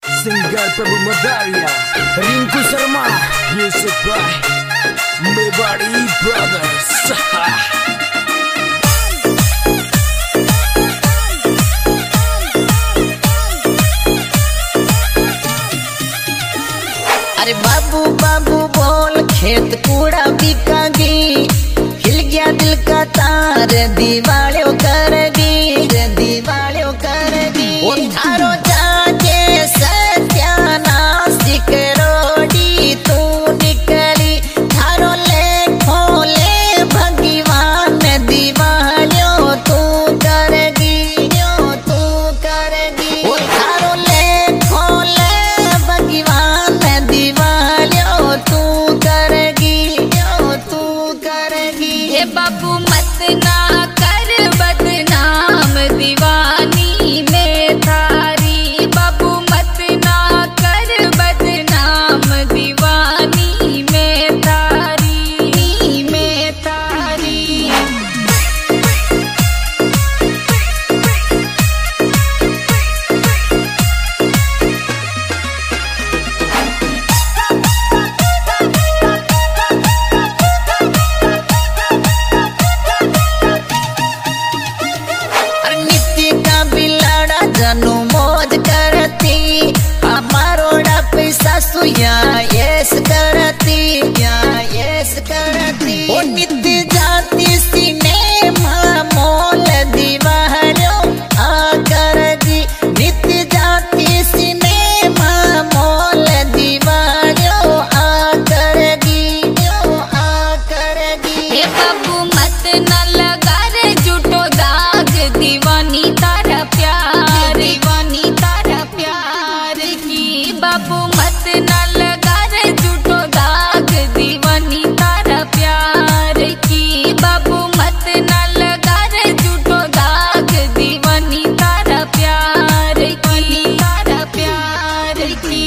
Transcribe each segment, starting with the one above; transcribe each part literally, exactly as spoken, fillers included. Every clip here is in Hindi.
Singer Prabhu Madariya, Rinku Sharma, music by Mewari brothers. अरे बाबू बाबू बोल खेत कूड़ा बिकागी, हिल गया दिल का तार दीवालियों करेगी, दीवालियों करेगी। थारो जाके सत्यानाश करोड़ी तू निकली, थारो ले खोले भगवान दीवालियों तू करेगी, तू करेगी। थारो ले खोले भगवान दीवालियों तू करेगी, तू करेगी। हे बाबू मत ना कर बदनाम दीवानी में थारी, बाबू मत ना कर बदनाम दीवानी में थारी, में थारी। जनु मौज करती हमारोड़ा पैसा सुया यस करती, या यस करती। ओ नित्य जाती सिनेमा मॉल दीवारों आ कर दी, नित्य जाती सिनेमा मॉल दीवारों आ कर दी, आ कर दी। हे बाबू मत न लगा रे झूठो दाग दीवानी तारा प्यार, दीवानी तारा प्यार की। बाबू मत न लगा रे झूठो दाग दीवानी तारा प्यार की, बाबू मत न लगा रे झूठो दाग दीवानी तारा प्यार की, तारा प्यार की।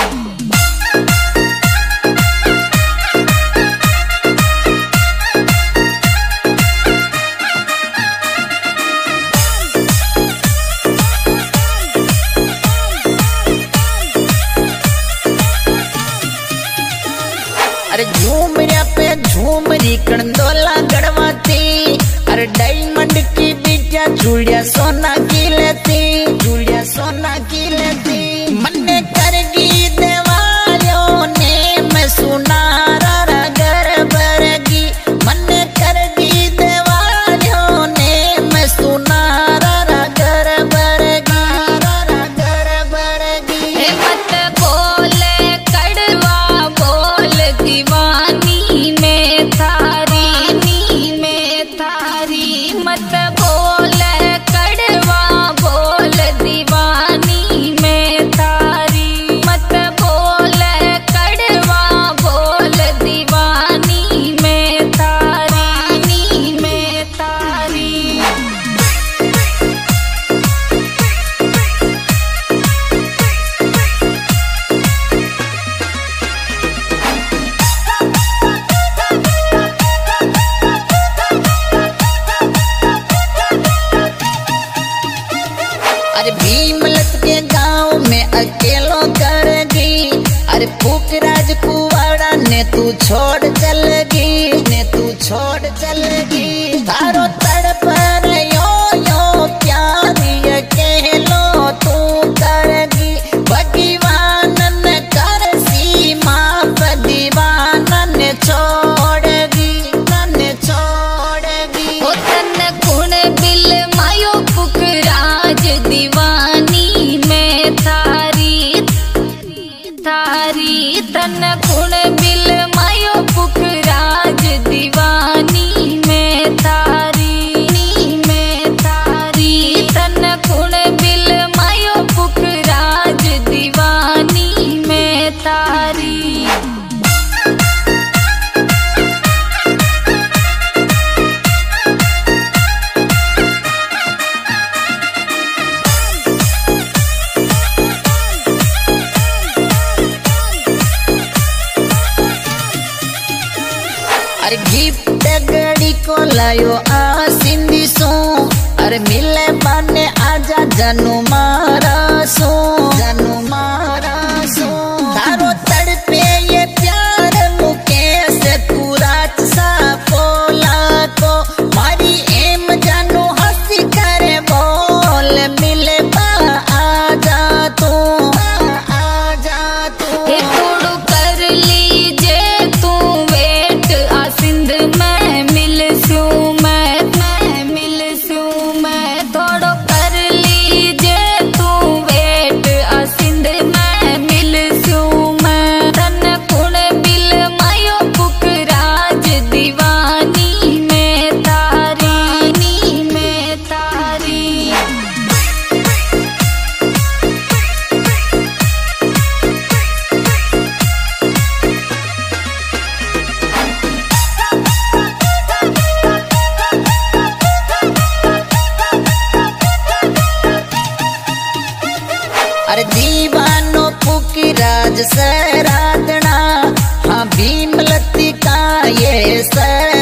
अरे झूमरिया पे झूमरी कंडोला गड़वाती, अरे डायमंड की बिटिया चूड़िया सोना की लेती, चूड़िया सोना की लेती। मन करगी देवालियों ने मैं सुनारा घर भरगी, मन करगी देवालियों ने मैं सुनारा घर भरगी, घर भरगी। हे मत बोले कड़वा बोल दीवानी में थारी, नी में थारी। मत बोले कड़वा बोल दीवानी में थारी, मत बोले कड़वा बोल दीवानी में थारी, नी में थारी। अरे भीमलत के गांव में अकेलो करगी, अरे फूकराज कुवाड़ा ने तू छोड़ चलगी, ने तू छोड़ चलगी। तारो तड़प यो यो प्यारी अकेलो तू करगी, भगवान न कर सीमा दीवान ने छोड़गी, न छोड़गी। ओ तन गुण बिल मायो पुखराज दीवानी में थारी, थारी। तन गुण बिल मायो पुखराज अरे दीवानो पुखराज सराधना हाँ भीमलती का ये सर